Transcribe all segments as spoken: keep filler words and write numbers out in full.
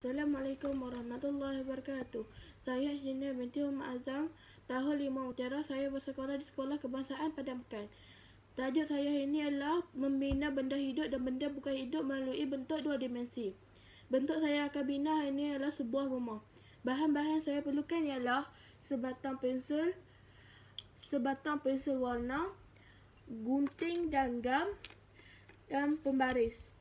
Assalamualaikum warahmatullahi wabarakatuh. Saya Engineer binti Muhammad Azam, tahun lima Mutiara. Saya bersekolah di Sekolah Kebangsaan Padang Pekan. Tajuk saya ini adalah membina benda hidup dan benda bukan hidup melalui bentuk dua dimensi. Bentuk saya akan bina ini adalah sebuah rumah. Bahan-bahan saya perlukan ialah sebatang pensel, sebatang pensel warna, gunting dan gam, dan pembaris.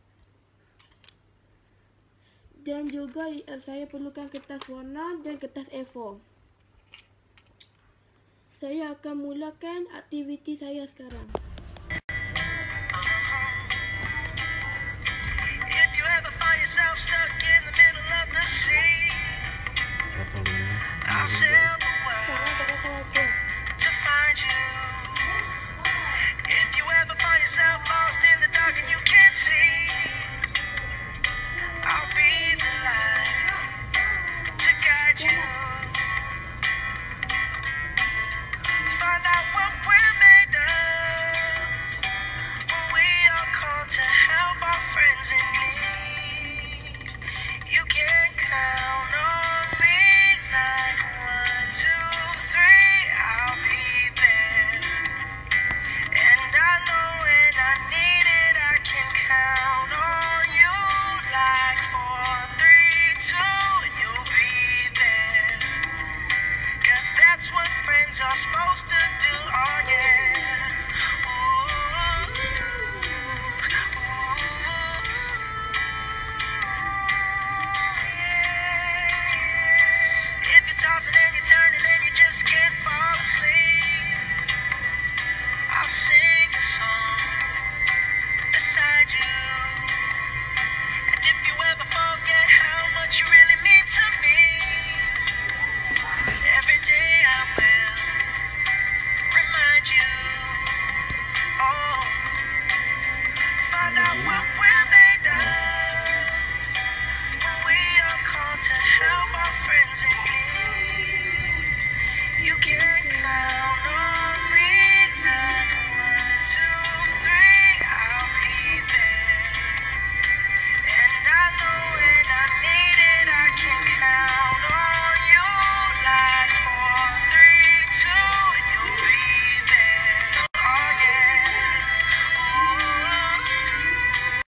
Dan juga saya perlukan kertas warna dan kertas A four. Saya akan mulakan aktiviti saya sekarang.